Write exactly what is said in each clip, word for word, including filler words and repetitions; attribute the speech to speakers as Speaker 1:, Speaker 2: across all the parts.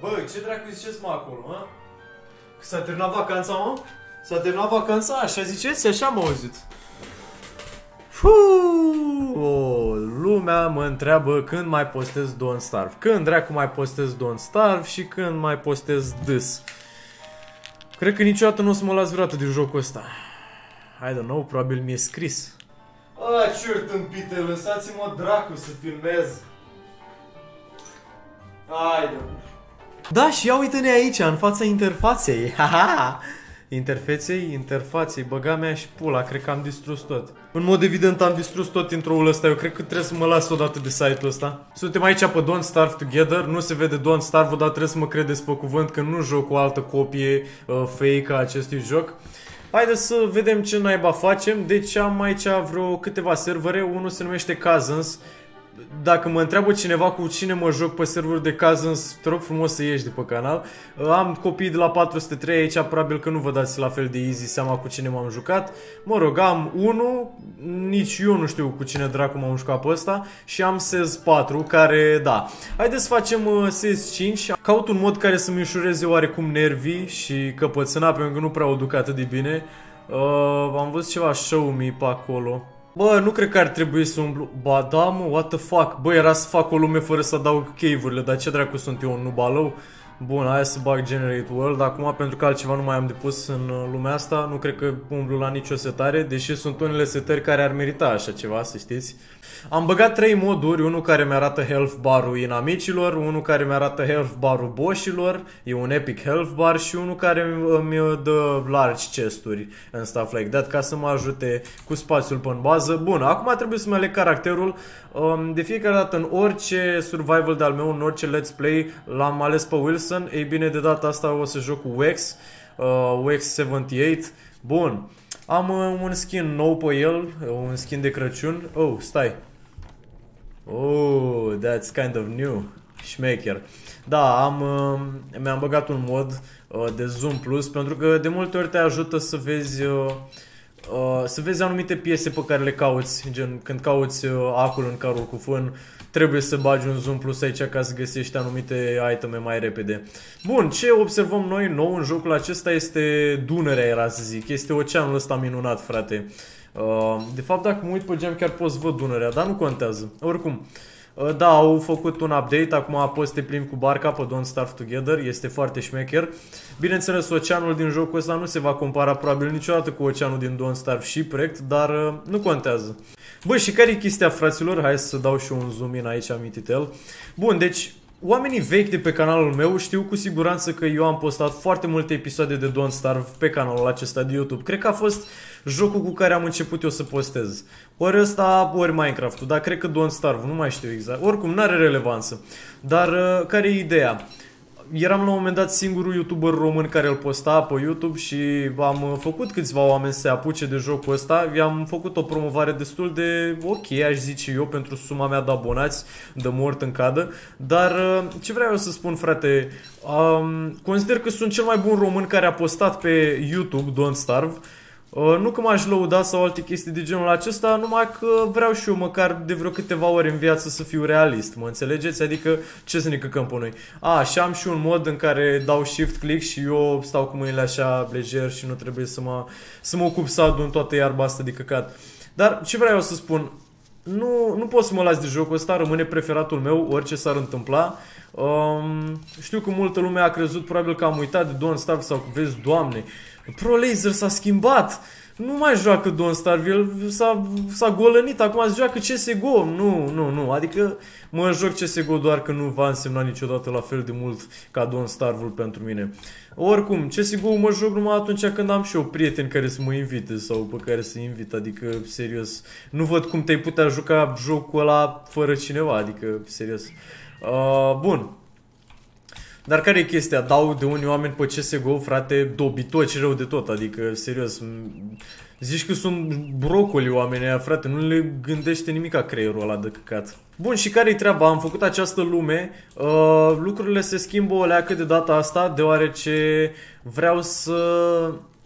Speaker 1: Bă, ce dracu ziceți mă acolo, mă? Că s-a terminat vacanța, mă? S-a terminat vacanța, așa ziceți? Așa am auzit. Fuuu, lumea mă întreabă când mai postez Don't Starve. Când dracu mai postez Don't Starve și când mai postez This. Cred că niciodată nu o să mă las vreodată din jocul ăsta. I don't know, probabil mi-e scris. A, ce tâmpite, lăsați-mă dracu să filmez. Haide. Da, și ia uite-ne aici, în fața interfaței. Haha. Interfeței, interfaței, băga mea și pula, cred că am distrus tot. În mod evident am distrus tot intro-ul ăsta, eu cred că trebuie să mă las odată de site-ul ăsta. Suntem aici pe Don't Starve Together, nu se vede Don't Starve, dar trebuie să mă credeți pe cuvânt că nu joc o altă copie uh, fake a acestui joc. Haideți să vedem ce naiba facem, deci am aici vreo câteva servere, unul se numește Cousins. Dacă mă întreabă cineva cu cine mă joc pe serverul de Cousins, te rog frumos să ieși de pe canal. Am copii de la patru sute trei aici, probabil că nu vă dați la fel de easy seama cu cine m-am jucat. Mă rog, am unu, nici eu nu știu cu cine dracu m-am jucat pe ăsta. Și am S E S patru, care, da. Haideți să facem uh, S E S cinci. Caut un mod care să-mi ușureze oarecum nervii și căpățâna, pentru că nu prea o duc atât de bine. uh, Am văzut ceva show me pe acolo. Bă, nu cred că ar trebui să umblu... Ba da, mă, what the fuck? Bă, era să fac o lume fără să adaug cave-urile, dar ce dracu sunt eu, un nubalău? Bun, hai să bag Generate World. Acum, pentru că altceva nu mai am de pus în lumea asta, nu cred că umblu la nicio setare, deși sunt unele setări care ar merita așa ceva, să știți. Am băgat trei moduri, unul care mi-arată health bar-ul inamicilor, unul care mi-arată health bar-ul boșilor, e un epic health bar, și unul care mi dă large chest-uri and stuff like that, ca să mă ajute cu spațiul pe bază. Bun, acum trebuie să-mi aleg caracterul. De fiecare dată în orice survival de-al meu, în orice let's play, l-am ales pe Wilson. Ei bine, de data asta o să joc cu Wex, uh, Wex șaptezeci și opt. Bun. Am uh, un skin nou pe el, un skin de Crăciun. Oh, stai. Oh, that's kind of new. Șmecher. Da, am, uh, mi-am băgat un mod uh, de zoom plus, pentru că de multe ori te ajută să vezi uh, uh, să vezi anumite piese pe care le cauți, gen când cauți uh, acul în carul cu fân, trebuie să bagi un zoom plus aici ca să găsești anumite iteme mai repede. Bun, ce observăm noi nou în jocul acesta este Dunărea, era să zic, este oceanul ăsta minunat, frate. Uh, de fapt, dacă mă uit pe geam, chiar pot să văd Dunărea, dar nu contează. Oricum, uh, da, au făcut un update, acum poți să te plimbi cu barca pe Don't Starve Together, este foarte șmecher. Bineînțeles, oceanul din jocul ăsta nu se va compara probabil niciodată cu oceanul din Don't Starve Shipwrecked, dar uh, nu contează. Băi, și care e chestia, fraților? Hai să dau și eu un zoom in aici, amititel. Bun, deci oamenii vechi de pe canalul meu știu cu siguranță că eu am postat foarte multe episoade de Don't Starve pe canalul acesta de YouTube. Cred că a fost jocul cu care am început eu să postez. Ori ăsta, ori Minecraft-ul, dar cred că Don't Starve, nu mai știu exact. Oricum, n-are relevanță. Dar uh, care e ideea? Eram la un moment dat singurul YouTuber român care îl posta pe YouTube și am făcut câțiva oameni să se apuce de jocul ăsta. I-am făcut o promovare destul de ok, aș zice eu, pentru suma mea de abonați, de mort în cadă. Dar ce vreau eu să spun, frate, um, consider că sunt cel mai bun român care a postat pe YouTube Don't Starve. Uh, nu că m-aș lăuda sau alte chestii de genul acesta, numai că vreau și eu măcar de vreo câteva ori în viață să fiu realist, mă înțelegeți? Adică ce să ne căcăm pe noi? A, și am și un mod în care dau shift click și eu stau cu mâinile așa lejer și nu trebuie să mă, să mă ocup să adun toată iarba asta de căcat. Dar ce vreau eu să spun? Nu, nu pot să mă las de jocul ăsta, rămâne preferatul meu, orice s-ar întâmpla. Um, știu că multă lume a crezut probabil că am uitat de Don't Starve sau că vezi, Doamne, Pro Laser s-a schimbat, nu mai joacă Don't Starve, el s-a golănit, acum se joacă C S G O. Nu, nu, nu, adică mă joc C S G O doar că nu va însemna niciodată la fel de mult ca Don't Starve-ul pentru mine. Oricum, C S G O mă joc numai atunci când am și eu prieteni care să mă invite sau pe care să invit, adică serios, nu văd cum te-ai putea juca jocul ăla fără cineva, adică serios. Uh, bun. Dar care e chestia? Dau de unii oameni pe C S G O, frate, dobitoci rău de tot, adică, serios, zici că sunt brocoli oamenii aia, frate, nu le gândește nimica creierul ăla de căcat. Bun, și care-i treaba? Am făcut această lume, uh, lucrurile se schimbă o leacă de data asta, deoarece vreau să...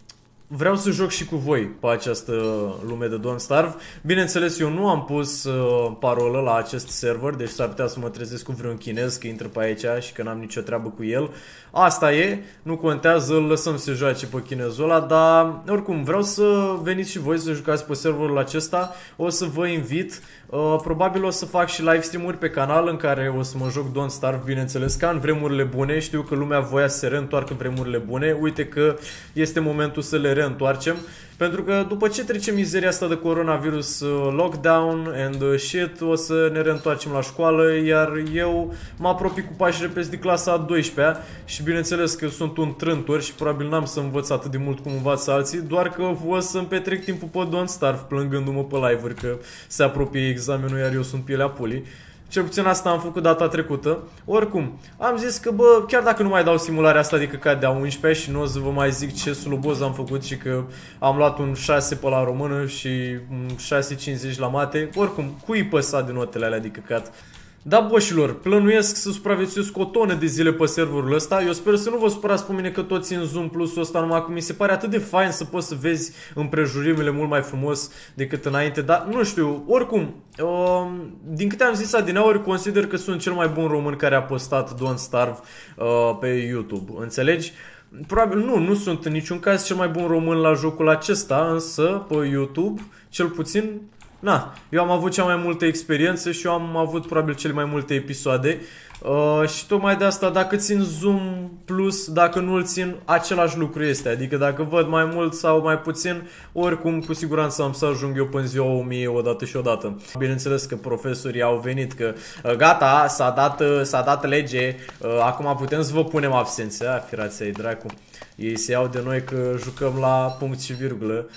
Speaker 1: vreau să joc și cu voi pe această lume de Don't Starve. Bineînțeles, eu nu am pus uh, parolă la acest server, deci s-ar putea să mă trezesc cu vreun chinez că intră pe aici și că n-am nicio treabă cu el. Asta e, nu contează, îl lăsăm să joace pe chinezul ăla, dar oricum vreau să veniți și voi să jucați pe serverul acesta. O să vă invit, uh, probabil o să fac și live stream-uri pe canal în care o să mă joc Don't Starve, bineînțeles, ca în vremurile bune. Știu că lumea voia să se reîntoarcă în vremurile bune, uite că este momentul să le reîntoarcem. Pentru că după ce trece mizeria asta de coronavirus, lockdown and shit, o să ne reîntoarcem la școală, iar eu mă apropii cu pași repezi de clasa a douăsprezecea și bineînțeles că sunt un trântor și probabil n-am să învăț atât de mult cum învață alții, doar că o să-mi petrec timpul pe Don't Starve plângându-mă pe live-uri că se apropie examenul, iar eu sunt pielea pulii. Cel puțin asta am făcut data trecută. Oricum, am zis că, bă, chiar dacă nu mai dau simularea asta de căcat de a unsprezecea și nu o să vă mai zic ce sluboz am făcut și că am luat un șase pe la română și un șase cincizeci la mate, oricum, cui păsa de notele alea de căcat? Da, boșilor, plănuiesc să supraviețuiesc o tonă de zile pe serverul ăsta. Eu sper să nu vă supărați pe mine că tot țin Zoom Plus-ul ăsta, numai că mi se pare atât de fain să poți să vezi împrejurimile mult mai frumos decât înainte. Dar nu știu, oricum, uh, din câte am zis adineauri, consider că sunt cel mai bun român care a postat Don't Starve uh, pe YouTube. Înțelegi? Probabil nu, nu sunt în niciun caz cel mai bun român la jocul acesta, însă pe YouTube, cel puțin... Na, eu am avut cea mai multă experiență și eu am avut probabil cele mai multe episoade uh, și tocmai de asta dacă țin Zoom Plus, dacă nu îl țin, același lucru este. Adică dacă văd mai mult sau mai puțin, oricum cu siguranță am să ajung eu până ziua o mie odată și odată. Bineînțeles că profesorii au venit că uh, gata, s-a dat, uh, s-a dat lege, uh, acum putem să vă punem absențe. A, firați ai dracu. Ei se iau de noi că jucăm la punct și virgulă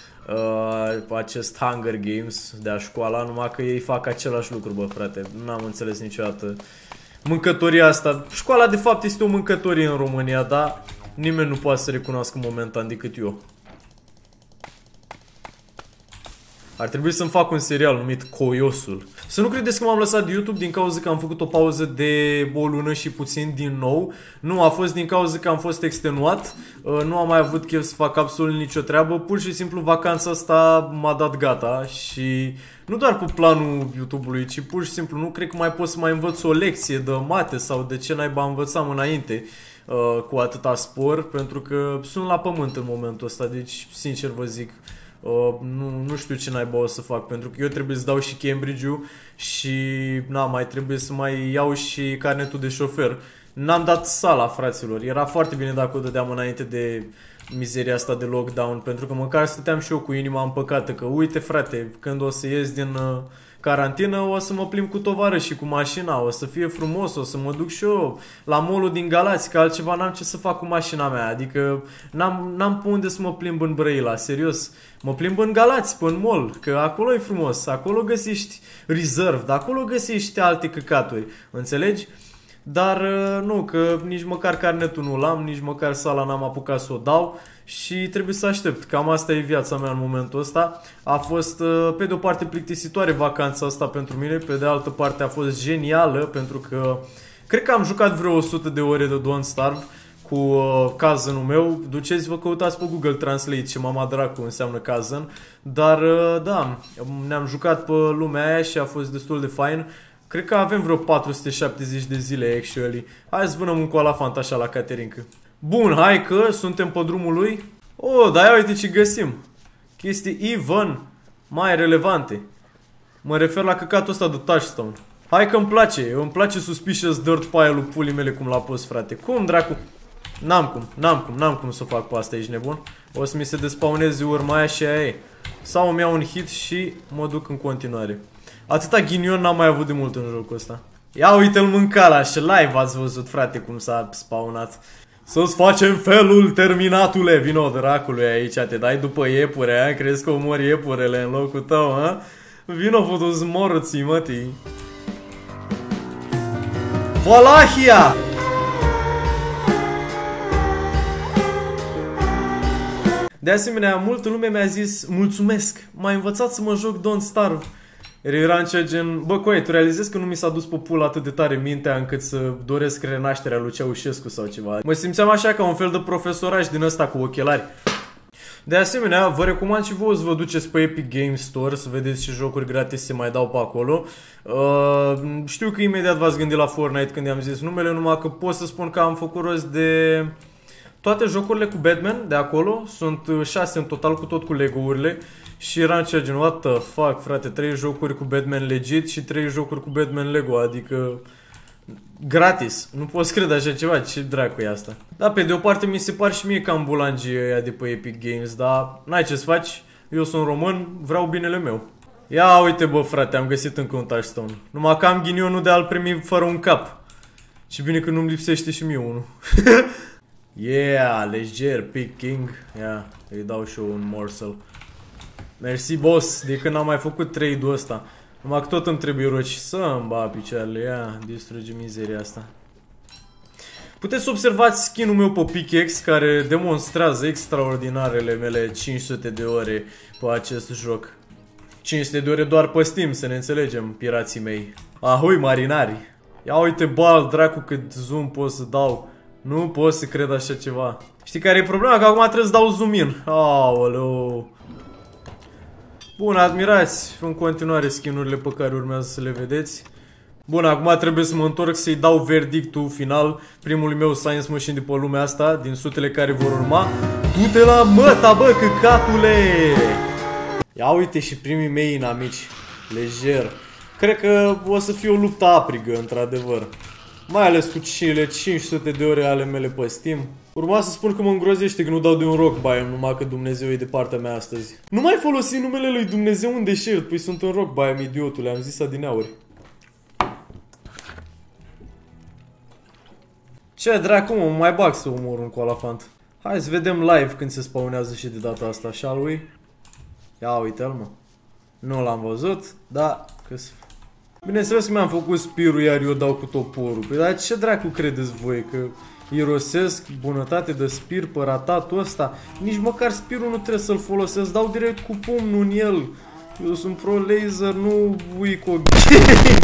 Speaker 1: uh, acest Hunger Games de-a școala, numai că ei fac același lucru, bă, frate. N-am înțeles niciodată mâncătoria asta. Școala de fapt este o mâncătorie în România, dar nimeni nu poate să recunoască momentan decât eu. Ar trebui să-mi fac un serial numit Coiosul. Să nu credeți că m-am lăsat de YouTube din cauza că am făcut o pauză de o lună și puțin din nou. Nu, a fost din cauza că am fost extenuat. Nu am mai avut chef să fac absolut nicio treabă. Pur și simplu vacanța asta m-a dat gata. Și nu doar pe planul YouTube-ului, ci pur și simplu nu cred că mai pot să mai învăț o lecție de mate sau de ce naiba învățam înainte cu atâta spor. Pentru că sunt la pământ în momentul ăsta. Deci, sincer vă zic, Uh, nu, nu știu ce naiba o să fac, pentru că eu trebuie să dau și Cambridge-ul și na, mai trebuie să mai iau și carnetul de șofer. N-am dat sala, fraților. Era foarte bine dacă o dădeam înainte de mizeria asta de lockdown, pentru că măcar stăteam și eu cu inima împăcată că uite, frate, când o să ies din uh, carantină o să mă plimb cu tovarășii cu mașina, o să fie frumos, o să mă duc și eu la mall-ul din Galați, că altceva n-am ce să fac cu mașina mea, adică n-am, n-am pe unde să mă plimb în Brăila, serios. Mă plimb în Galați, până în mall, că acolo e frumos, acolo găsești reserve, dar acolo găsești alte căcaturi, înțelegi? Dar nu, că nici măcar carnetul nu l-am, nici măcar sala n-am apucat să o dau și trebuie să aștept. Cam asta e viața mea în momentul ăsta. A fost pe de o parte plictisitoare vacanța asta pentru mine, pe de altă parte a fost genială pentru că cred că am jucat vreo o sută de ore de Don't Starve cu uh, cousin-ul meu. Duceți-vă, căutați pe Google Translate ce mama dracu înseamnă cousin. Dar uh, da, ne-am jucat pe lumea aia și a fost destul de fain. Cred că avem vreo patru sute șaptezeci de zile, actually. Hai să vânăm un colafant așa la Caterinca. Bun, hai că suntem pe drumul lui. Oh, dar ia uite ce găsim. Chestii even mai relevante. Mă refer la căcatul ăsta de touchstone. Hai că îmi place, îmi place suspicious dirt pile-ul pulii mele cum l-a pus, frate. Cum, dracu? N-am cum, n-am cum, n-am cum să fac pe asta, ești nebun? O să mi se despawneze urma aia și aia e. Sau îmi iau un hit și mă duc în continuare. Atâta ghinion n-am mai avut de mult în jocul ăsta. Ia uite-l mâncala și live ați văzut, frate, cum s-a spawnat. Să-ți facem felul, terminatule, vino dracului aici, te dai după iepure, a? Crezi că omori iepurele în locul tău, a? Vino fotu-ți morții, mătii. Valahia! De asemenea, multă lume mi-a zis, mulțumesc, m-ai învățat să mă joc Don't Starve. Era în ce gen, bă, coaie, tu realizezi că nu mi s-a dus pe pula atât de tare mintea încât să doresc renașterea lui Ceaușescu sau ceva. Mă simțeam așa ca un fel de profesoraj din ăsta cu ochelari. De asemenea, vă recomand și vouă să vă duceți pe Epic Games Store să vedeți ce jocuri gratis se mai dau pe acolo. Uh, știu că imediat v-ați gândit la Fortnite când i-am zis numele, numai că pot să spun că am făcut rost de toate jocurile cu Batman de acolo. Sunt șase în total cu tot cu Lego-urile. Și eram cea gen, what the fuck, frate, trei jocuri cu Batman legit și trei jocuri cu Batman Lego, adică gratis. Nu poți crede așa ceva, ce dracu e asta? Da, pe de o parte mi se par și mie cam bulangii ăia de pe Epic Games, dar n-ai ce să faci, eu sunt român, vreau binele meu. Ia uite bă frate, am găsit încă un touchstone. Numai că am ghinionul de a-l primi fără un cap. Și bine că nu-mi lipsește și mie unul. Yeah, leger, Pick King. Ia, îi dau și eu un morsel. Mersi boss, de când am mai făcut trade-ul ăsta. Numai că tot îmi trebuie roci să-mi ba picioarele. Ia, distruge mizeria asta. Puteți să observați skin-ul meu pe pickaxe, care demonstrează extraordinarele mele cinci sute de ore pe acest joc. cinci sute de ore doar pe Steam, să ne înțelegem, pirații mei. Ahoi, marinari. Ia uite, bal, dracu, cât zoom pot să dau. Nu pot să cred așa ceva. Știi care e problema? Că acum trebuie să dau zoom in. Aoleu. Bun, admirați în continuare skin-urile pe care urmează să le vedeți. Bun, acum trebuie să mă întorc să-i dau verdictul final primului meu Science Machine de pe lumea asta, din sutele care vor urma. Du-te la măta, bă, căcatule! Ia uite și primii mei inamici. Lejer. Cred că o să fie o luptă aprigă, într-adevăr. Mai ales cu cele cinci sute de ore ale mele pe Steam. Urma să spun că mă îngrozește că nu dau de un rock biome, numai că Dumnezeu e de partea mea astăzi. Nu mai folosi numele lui Dumnezeu în deșert, păi sunt în rock biome, idiotule, am zis adineauri. Ce dracu, mă, mai bag să omor un colafant. Hai să vedem live când se spawnează și de data asta, shall we? Ia uite-l, mă. Nu l-am văzut, dar că bineînțeles că mi-am făcut spirul, iar eu dau cu toporul. Păi dar ce dracu credeți voi? Că irosesc bunătate de spir pe ratatul ăsta? Nici măcar spirul nu trebuie să-l folosesc, dau direct cu pumnul în el. Eu sunt pro laser, nu Wico Games.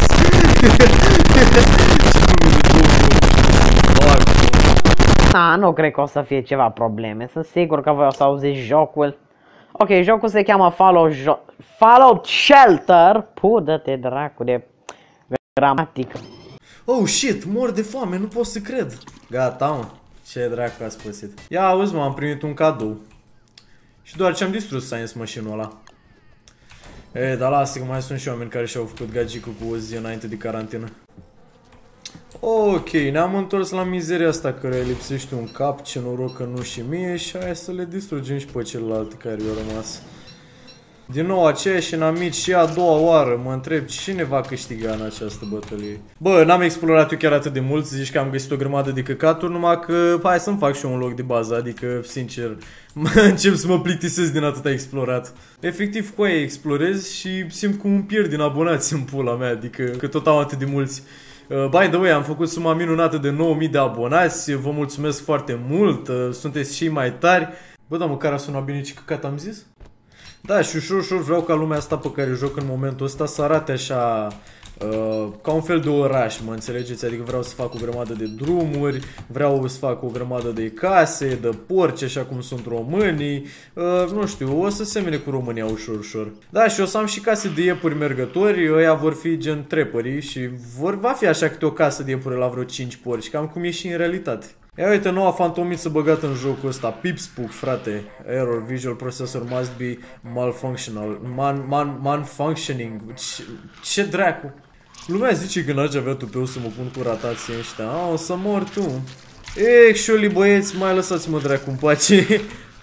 Speaker 2: Na, nu cred că o să fie ceva probleme. Sunt sigur că voi o să auziți jocul. Ok, jocul se cheamă Fallout, Fallout Shelter. Pudă-te dracu de gramatică.
Speaker 1: Oh shit, mor de foame, nu pot să cred. Gata, mă. Ce dracu ați păsit. Ia auzi, mă, am primit un cadou. Și doar ce am distrus Science Machine-ul ăla. E, dar lasă că mai sunt și oameni care și-au făcut gagică cu o zi înainte de carantină. Ok, ne-am întors la mizeria asta care lipsește un cap, ce noroc că nu și mie, și hai să le distrugem și pe celelalte care i-au rămas. Din nou aceeași inamici și a doua oară, mă întreb cine va câștiga în această bătălie. Bă, n-am explorat eu chiar atât de mult, zici că am găsit o grămadă de căcaturi, numai că hai să-mi fac și eu un loc de bază, adică, sincer, încep să mă plictisesc din atâta explorat. Efectiv, cu aia explorez și simt cum îmi pierd din abonați în pula mea, adică că tot am atât de mulți. Uh, by the way, am făcut suma minunată de nouă mii de abonați, vă mulțumesc foarte mult, uh, sunteți și mai tari. Bă, da, măcar a sunat bine ce căcat am zis? Da, și ușor, ușor vreau ca lumea asta pe care joc în momentul ăsta să arate așa uh, ca un fel de oraș, mă înțelegeți? Adică vreau să fac o grămadă de drumuri, vreau să fac o grămadă de case, de porci, așa cum sunt românii, uh, nu știu, o să semene cu România ușor, ușor. Da, și o să am și case de iepuri mergători, ăia vor fi gen trepării și vor, va fi așa câte o casă de iepuri la vreo cinci porci, cam cum e și în realitate. Ia uite, noua fantomiță băgată în jocul ăsta, Pipspook, frate. Error, visual processor must be malfunctional, man, man, malfunctioning. Ce, ce dracu? Lumea zice că n-aș avea tupeu să mă pun cu ratații ăștia. Ah, o să mor tu. Actually, băieți, mai lăsați-mă dracu în pace.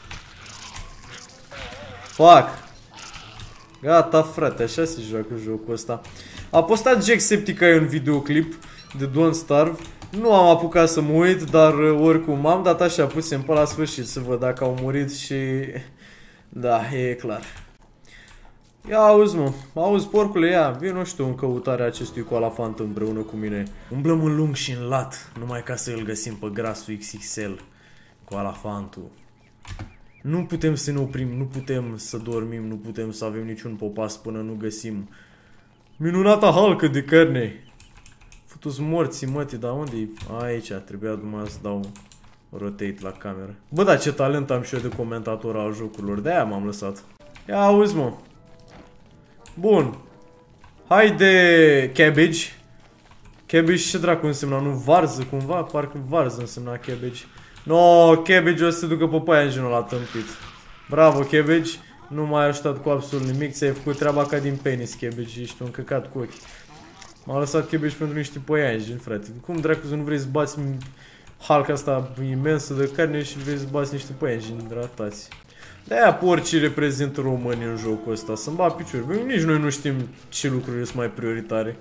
Speaker 1: Fuck. Gata, frate, așa se joacă jocul ăsta. A postat Jacksepticeye un videoclip de Don't Starve. Nu am apucat să mă uit, dar oricum m-am dat așa puțin pe la sfârșit să văd dacă au murit și... Da, e clar. Ia auzi, mă, auzi, porcule, ia, vino și tu în căutarea acestui colafant împreună cu mine. Umblăm în lung și în lat, numai ca să îl găsim pe grasul X X L. Colafantul. Nu putem să ne oprim, nu putem să dormim, nu putem să avem niciun popas până nu găsim minunata halcă de carne. Futu-s morții, mătii, dar unde-i? Aici, trebuia numai să dau rotate la cameră. Bă, da, ce talent am și eu de comentator al jocurilor, de-aia m-am lăsat. Ia auzi, mă. Bun. Haide, cabbage. Cabbage ce dracu însemna? Nu, varză cumva? Parcă varză însemna cabbage. No, cabbage o să se ducă pe paianjenul la tâmpit. Bravo, cabbage. Nu m-ai ajutat cu absolut nimic. Ți-ai făcut treaba ca din penis, cabbage. Ești un căcat cu ochi. M-a lăsat cabbage pentru niște păianjeni, frate. Cum dracu să nu vrei să bați halca asta imensă de carne și vrei să bați niște păianjeni hidratați? De-aia porcii reprezintă românii în jocul ăsta. Să-mi bat piciori. Bă, nici noi nu știm ce lucruri sunt mai prioritare.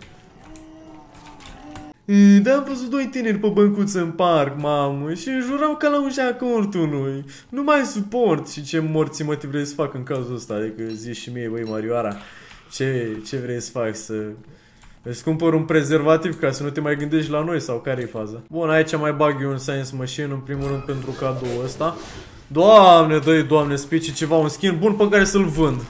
Speaker 1: Da, am văzut doi tineri pe băncuță în parc, mamă, și înjurau ca la ușa cortului. Nu mai suport. Și ce morții mă te vrei să fac în cazul ăsta? Adică zici și mie, băi, Marioara, ce, ce vrei să fac? Să... Îți cumpăr un prezervativ ca să nu te mai gândești la noi sau care e faza? Bun, aici mai bag eu un Science Machine, în primul rând pentru cadou ăsta. Doamne, dă-i, Doamne, spici ceva, un skin bun pe care să-l vând.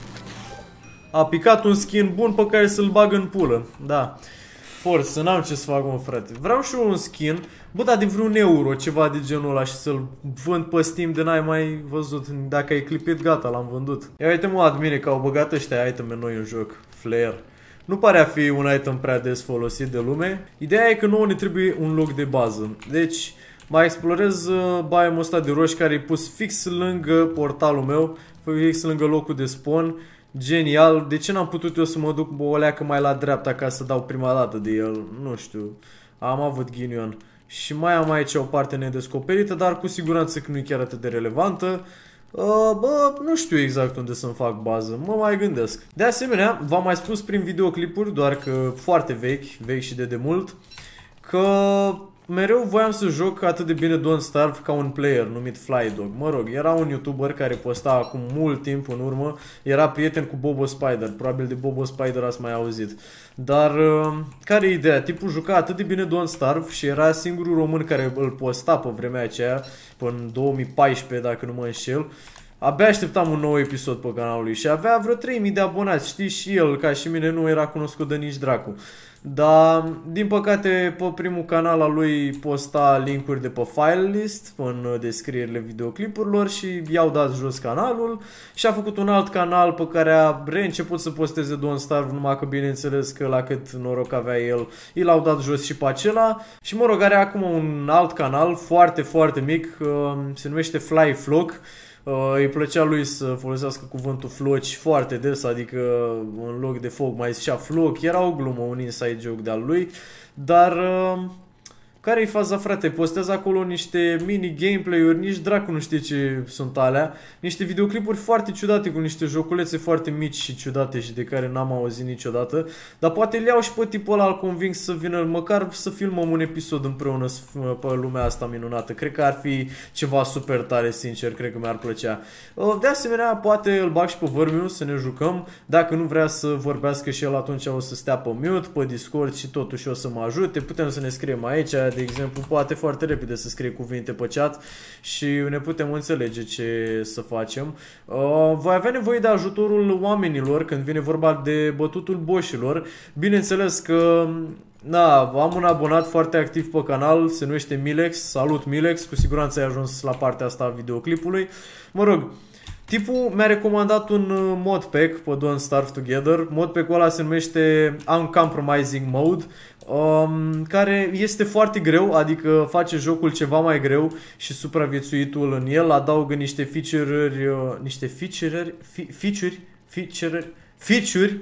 Speaker 1: A picat un skin bun pe care să-l bag în pulă, da. Forță, n-am ce să fac, mă, frate. Vreau și eu un skin, bă, dar de vreun euro, ceva de genul ăla și să-l vând pe Steam de n-ai mai văzut. Dacă ai clipit, gata, l-am vândut. Ia uite, mă, admine că au băgat ăștia iteme noi în joc. Flare. Nu pare a fi un item prea des folosit de lume. Ideea e că nouă ne trebuie un loc de bază. Deci, mai explorez uh, biomul ăsta de roși care e pus fix lângă portalul meu, fix lângă locul de spawn. Genial. De ce n-am putut eu să mă duc o leacă mai la dreapta ca să dau prima dată de el? Nu știu. Am avut ghinion. Și mai am aici o parte nedescoperită, dar cu siguranță că nu e chiar atât de relevantă. Uh, bă, nu știu exact unde să-mi fac bază, mă mai gândesc. De asemenea, v-am mai spus prin videoclipuri, doar că foarte vechi, vechi și de demult, că mereu voiam să joc atât de bine Don't Starve ca un player numit Flydog. Mă rog, era un YouTuber care posta acum mult timp în urmă, era prieten cu Bobo Spider, probabil de Bobo Spider ați mai auzit. Dar uh, care e ideea? Tipul juca atât de bine Don't Starve și era singurul român care îl posta pe vremea aceea, până în două mii paisprezece dacă nu mă înșel. Abia așteptam un nou episod pe canalul lui și avea vreo trei mii de abonați, știi, și el, ca și mine, nu era cunoscut de nici dracu. Dar, din păcate, pe primul canal al lui posta linkuri de pe file list în descrierile videoclipurilor și i-au dat jos canalul și a făcut un alt canal pe care a reînceput să posteze Don't Starve, numai că bineînțeles că la cât noroc avea el, i l-au dat jos și pe acela și mă rog, are acum un alt canal foarte, foarte mic, se numește Fly Flock. Uh, îi plăcea lui să folosească cuvântul floci foarte des, adică în loc de foc mai zicea floc, era o glumă, un inside joke de-al lui, dar uh, care-i faza, frate? Postează acolo niște mini gameplay-uri, nici dracu nu știe ce sunt alea, niște videoclipuri foarte ciudate cu niște joculețe foarte mici și ciudate și de care n-am auzit niciodată, dar poate le iau și pe tipul ăla, îl conving să vină, măcar să filmăm un episod împreună pe lumea asta minunată. Cred că ar fi ceva super tare, sincer, cred că mi-ar plăcea. De asemenea, poate îl bag și pe Vărmiu să ne jucăm, dacă nu vrea să vorbească și el, atunci o să stea pe mute, pe Discord și totuși o să mă ajute, putem să ne scriem aici, de exemplu, poate foarte repede să scrie cuvinte pe chat și ne putem înțelege ce să facem. Uh, voi avea nevoie de ajutorul oamenilor când vine vorba de bătutul boșilor. Bineînțeles că na, am un abonat foarte activ pe canal, se numește Milex. Salut, Milex, cu siguranță ai ajuns la partea asta a videoclipului. Mă rog, tipul mi-a recomandat un modpack pe Don't Starve Together. Modpack-ul ăla se numește Uncompromising Mode, um, care este foarte greu, adică face jocul ceva mai greu și supraviețuitul în el. Adaugă niște feature-uri, uh, niște feature-uri, feature-uri, feature-uri, feature-uri,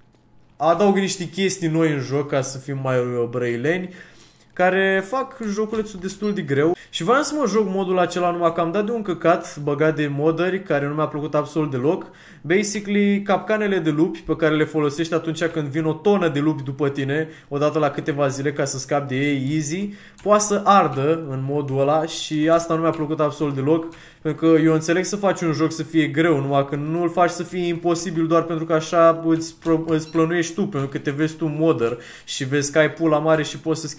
Speaker 1: adaugă niște chestii noi în joc ca să fim mai brăileni, care fac joculețul destul de greu. Și vreau să mă joc modul acela, numai că am dat de un căcat băgat de modări care nu mi-a plăcut absolut deloc. Basically, capcanele de lupi pe care le folosești atunci când vin o tonă de lupi după tine, odată la câteva zile ca să scapi de ei easy, poate să ardă în modul ăla și asta nu mi-a plăcut absolut deloc. Pentru că eu înțeleg să faci un joc să fie greu, numai că nu îl faci să fie imposibil doar pentru că așa îți, îți plănuiești tu, pentru că te vezi tu modder și vezi că ai pula mare și poți să schimbi o grămadă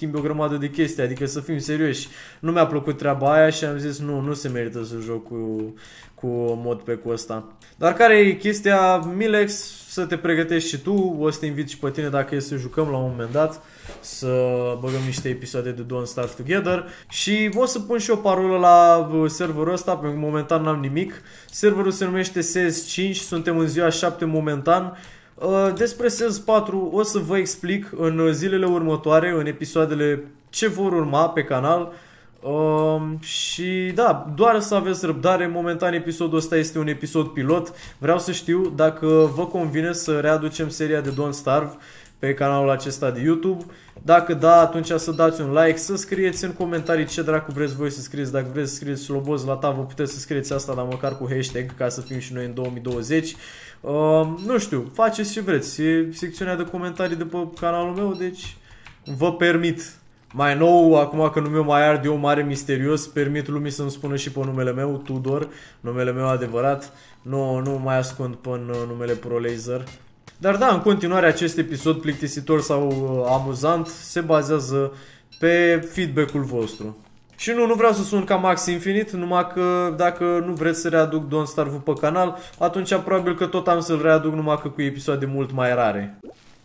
Speaker 1: grămadă de chestii, adică să fim serioși. Nu mi-a plăcut treaba aia și am zis nu, nu se merită să joc cu, cu modpack-ul ăsta. Dar care e chestia, Milex, să te pregătești și tu, o să te invit și pe tine dacă e să jucăm la un moment dat, să băgăm niște episoade de Don't Starve Together și o să pun și o parolă la serverul ăsta, pentru că momentan n-am nimic. Serverul se numește S E S cinci, suntem în ziua șapte momentan. Despre S E S patru o să vă explic în zilele următoare, în episoadele ce vor urma pe canal. Uh, și da, doar să aveți răbdare. Momentan episodul ăsta este un episod pilot. Vreau să știu dacă vă convine să readucem seria de Don't Starve pe canalul acesta de YouTube. Dacă da, atunci să dați un like, să scrieți în comentarii ce dracu vreți voi să scrieți. Dacă vreți să scrieți Sloboz la tavă, puteți să scrieți asta, dar măcar cu hashtag, ca să fim și noi în două mii douăzeci. uh, Nu știu, faceți ce vreți. E secțiunea de comentarii de pe canalul meu, deci vă permit. Mai nou, acum că numele mai arde eu mare misterios, permit lumii să-mi spună și pe numele meu, Tudor, numele meu adevărat. Nu, nu mai ascund pe numele ProLaser. Dar da, în continuare acest episod plictisitor sau uh, amuzant se bazează pe feedback-ul vostru. Și nu, nu vreau să sun ca Max Infinite, numai că dacă nu vreți să readuc Don't Starve pe canal, atunci probabil că tot am să-l readuc numai că cu episoade mult mai rare.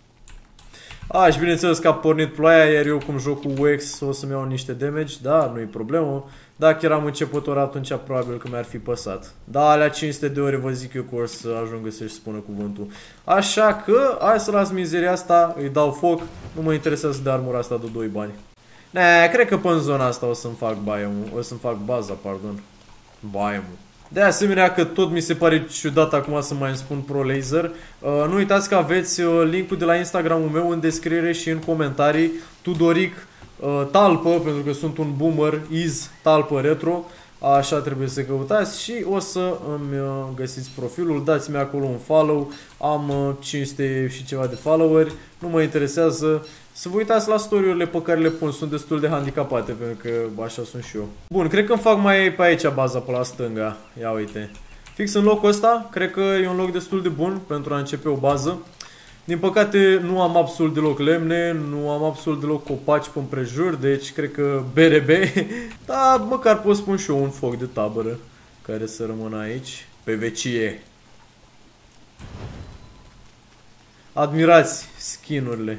Speaker 1: A, și bineînțeles că a pornit ploaia, iar eu cum joc cu U X o să-mi iau niște damage, da, nu-i problemă. Dacă eram începător atunci probabil că mi-ar fi păsat. Da, alea cinci sute de ore vă zic eu că o să ajungă să-și spună cuvântul. Așa că, hai să las mizeria asta, îi dau foc, nu mă interesează de armura asta de doi bani. Ne, cred că până în zona asta o să-mi fac biome-ul, o să-mi fac baza, pardon. Biome-ul. De asemenea că tot mi se pare ciudat acum să mai îmi spun ProLaser. uh, Nu uitați că aveți uh, linkul de la Instagramul meu în descriere și în comentarii. Tudoric uh, Talpă, pentru că sunt un boomer, is Talpă Retro. Așa trebuie să căutați și o să îmi uh, găsiți profilul. Dați-mi acolo un follow. Am uh, cinci sute și ceva de followeri. Nu mă interesează. Să vă uitați la story-urile pe care le pun, sunt destul de handicapate, pentru că așa sunt și eu. Bun, cred că îmi fac mai pe aici baza, pe la stânga. Ia uite. Fix în locul ăsta, cred că e un loc destul de bun pentru a începe o bază. Din păcate nu am absolut deloc lemne, nu am absolut deloc copaci pe împrejur, deci cred că B R B. Dar măcar pot spun și eu un foc de tabără care să rămână aici, pe vecie. Admirați skin-urile.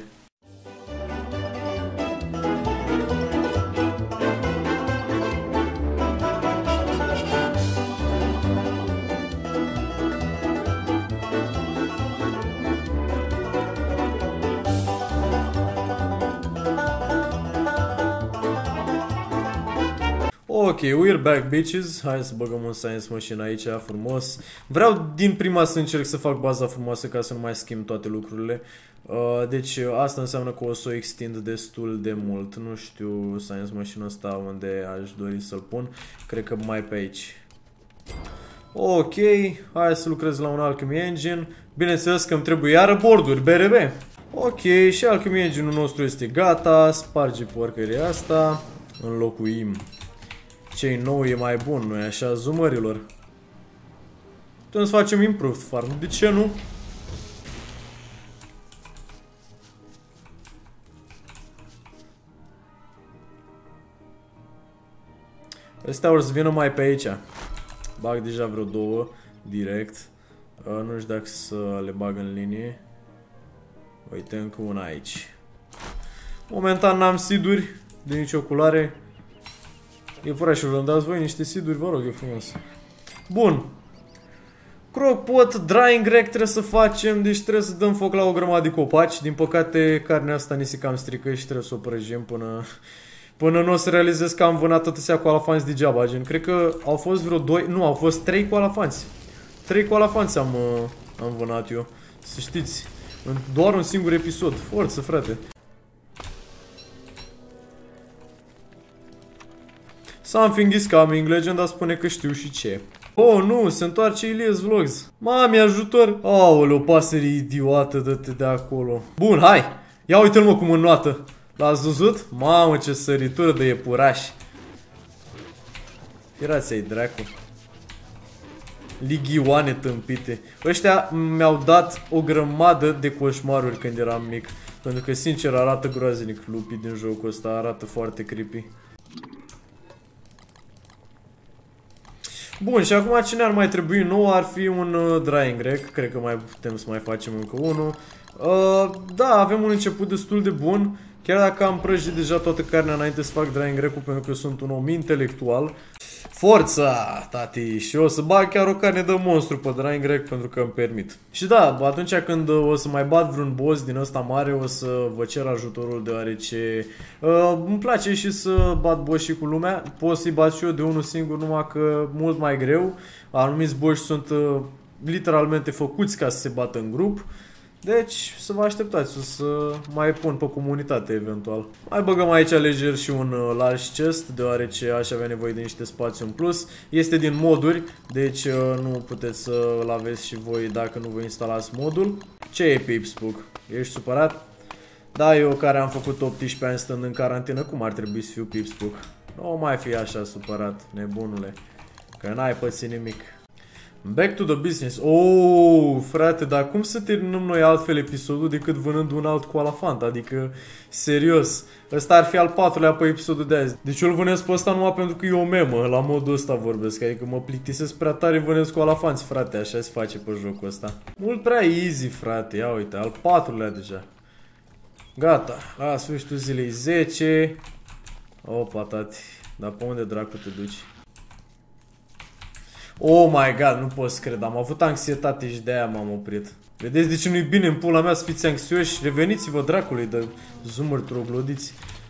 Speaker 1: Ok, we're back, bitches. Hai să băgăm un science machine aici, frumos. Vreau din prima să încerc să fac baza frumoasă ca să nu mai schimb toate lucrurile. uh, Deci asta înseamnă că o să o extind destul de mult. Nu știu science machine-ul ăsta unde aș dori să-l pun. Cred că mai pe aici. Ok, hai să lucrez la un Alchemy Engine. Bineînțeles că îmi trebuie iară borduri, B R B. Ok, și Alchemy Engine-ul nostru este gata. Sparge porcăria asta. Înlocuim ce-i nou e mai bun, nu-i așa, zumărilor? Putem să facem improved farm, de ce nu? Astea or să vină mai pe aici. Bag deja vreo două, direct. Nu știu dacă să le bag în linie. Uite, încă una aici. Momentan n-am seed-uri de nicio culoare. E purașul, îmi dați voi niște seed-uri, vă rog, e frumos. Bun. Crockpot, drying rack trebuie să facem, deci trebuie să dăm foc la o grămadă de copaci. Din păcate, carnea asta ni se cam strică și trebuie să o prăjim până... Până nu o să realizez că am vânat atâția coalafanți degeaba, gen. Cred că au fost vreo doi, nu, au fost trei coalafanți. Trei coalafanți am, am vânat eu, să știți. În doar un singur episod. Forță, frate. Something is coming, legenda spune că știu și ce. Oh, nu, se întoarce Ilias Vlogs. Mami, ajutor! Aoleu, pasăre idiotă, dă-te de acolo. Bun, hai! Ia uite-l mă cum înnoată. L-ați văzut? Mamă, ce săritură de iepuraș. Firați-ai, dracu. Lighioane tâmpite. Ăștia mi-au dat o grămadă de coșmaruri când eram mic. Pentru că, sincer, arată groaznic lupii din jocul ăsta, arată foarte creepy. Bun, și acum ce ne-ar mai trebui nou ar fi un uh, drying rack. Cred că mai putem să mai facem încă unul. Uh, da, avem un început destul de bun. Chiar dacă am prăjit deja toată carnea înainte să fac drying rack-ul, pentru că sunt un om intelectual. Forța, tati, și o să bag chiar o carne de monstru pe drying rack pentru că îmi permit. Și da, atunci când o să mai bat vreun boss din ăsta mare, o să vă cer ajutorul, deoarece uh, îmi place și să bat boss și cu lumea. Pot să-i bat și eu de unul singur, numai că mult mai greu. Anumiți boss sunt uh, literalmente făcuți ca să se bată în grup. Deci, să vă așteptați, o să mai pun pe comunitate eventual. Mai băgăm aici lejer și un uh, large chest, deoarece aș avea nevoie de niște spațiu în plus. Este din moduri, deci uh, nu puteți să-l aveți și voi dacă nu vă instalați modul. Ce e, Pipspook? Ești supărat? Da, eu care am făcut optsprezece ani stând în carantină, cum ar trebui să fiu, Pipspook? Nu mai fi așa supărat, nebunule, că n-ai pățit nimic. Back to the business. Oh, frate, dar cum să terminăm noi altfel episodul decât vânând un alt cu alafant? Adică, serios, ăsta ar fi al patrulea pe episodul de azi. Deci eu îl vânesc pe ăsta numai pentru că e o memă, la modul ăsta vorbesc. Adică mă plictisesc prea tare vânesc cu alafanți, frate, așa se face pe jocul ăsta. Mult prea easy, frate, ia uite, al patrulea deja. Gata, la sfârșitul zilei zece. Opa, tati, dar pe unde dracu te duci? Oh my god, nu pot să cred, am avut anxietate și de-aia m-am oprit. Vedeți de ce nu-i bine în pula mea să fiți anxioși? Reveniți-vă dracului de zoomeri troglodiți.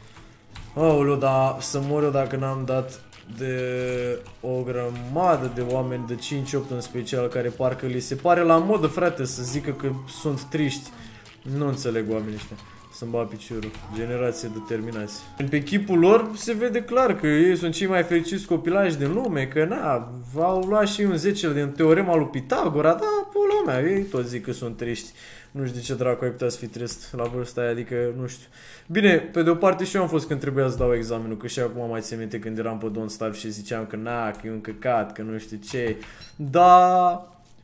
Speaker 1: Aoleu, dar să mor eu dacă n-am dat de o grămadă de oameni de cinci opt în special, care parcă li se pare la modă, frate, să zică că sunt triști. Nu înțeleg oamenii ăștia. Să-mi bat piciorul. Generație de terminați. Pe chipul lor se vede clar că ei sunt cei mai fericiți copilași din lume, că na, au luat și un zece din teorema lui Pitagora, da, pula mea, ei tot zic că sunt triști. Nu știu de ce dracu ai putea să fii trist la vârsta aia, adică nu știu. Bine, pe de o parte și eu am fost când trebuia să dau examenul, că și acum mai țin minte când eram pe Don't Starve și ziceam că na, că e un căcat, că nu știu ce. Dar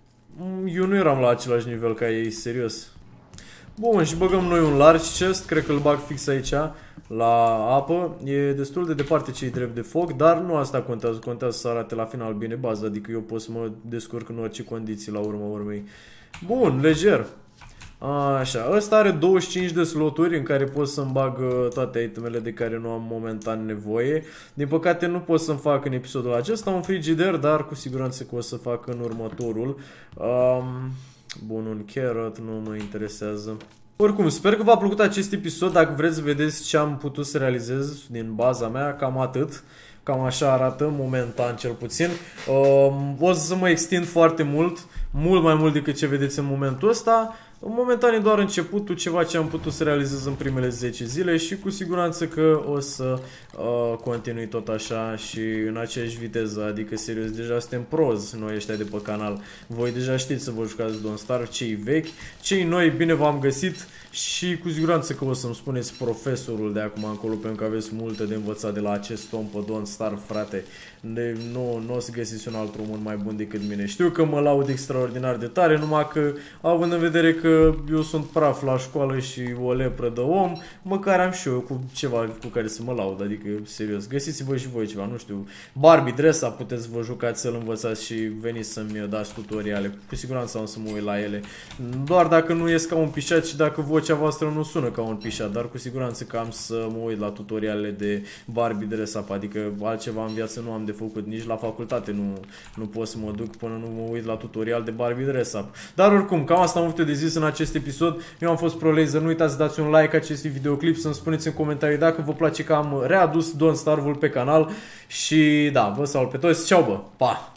Speaker 1: eu nu eram la același nivel ca ei, serios. Bun, și băgăm noi un large chest, cred că îl bag fix aici, la apă. E destul de departe ce-i drept de foc, dar nu asta contează, contează să arate la final bine baza, adică eu pot să mă descurc în orice condiții la urma urmei. Bun, lejer. Așa, ăsta are douăzeci și cinci de sloturi în care pot să-mi bag toate itemele de care nu am momentan nevoie. Din păcate nu pot să-mi fac în episodul acesta un frigider, dar cu siguranță că o să fac în următorul. Um... Bun, un carrot nu mă interesează. Oricum, sper că v-a plăcut acest episod. Dacă vreți să vedeți ce am putut să realizez din baza mea, cam atât. Cam așa arată, momentan cel puțin. um, O să mă extind foarte mult, mult mai mult decât ce vedeți în momentul ăsta. Momentan e doar începutul, ceva ce am putut să realizez în primele zece zile și cu siguranță că o să uh, continui tot așa și în aceeași viteză, adică serios, deja suntem prozi noi ăștia de pe canal. Voi deja știți să vă jucați Don't Starve, cei vechi, cei noi, bine v-am găsit și cu siguranță că o să-mi spuneți profesorul de acum încolo, pentru că aveți multe de învățat de la acest om pe Don't Starve, frate. De, nu, nu o să găsiți un alt român mai bun decât mine. Știu că mă laud extraordinar de tare, numai că, având în vedere că eu sunt praf la școală și o lepră de om, măcar am și eu cu ceva cu care să mă laud, adică, serios, găsiți-vă și voi ceva, nu știu, Barbie Dresa, puteți vă jucați să-l învățați și veniți să-mi dați tutoriale, cu siguranță am să mă uit la ele, doar dacă nu ies ca un pișat și dacă vocea voastră nu sună ca un pișat, dar cu siguranță că am să mă uit la tutorialele de Barbie Dresa, adică altceva în viață nu am de făcut, nici la facultate nu, nu pot să mă duc până nu mă uit la tutorial de Barbie Dress-Up. Dar oricum, cam asta am avut de zis în acest episod. Eu am fost ProLaser, nu uitați să dați un like acestui videoclip, să-mi spuneți în comentarii dacă vă place că am readus Don't Starve-ul pe canal și da, vă salut pe toți, ceau bă, pa!